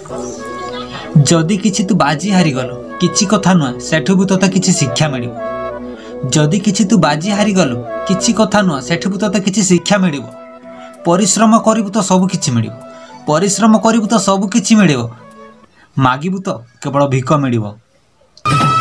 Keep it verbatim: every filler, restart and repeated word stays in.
जदि किछि तू बाजी हारीगलु किछि कथा नुह सेठु भी तोते किछि शिक्षा मिल। जदि किछि तू बाजी हारीगलु किछि कथा नुह सेठु भी तोते किछि शिक्षा मिल। परिश्रम करिबु तो सब किछि मिल। परिश्रम करिबु तो सब किछि मिल। मागिबु तो केवल भिक मिल।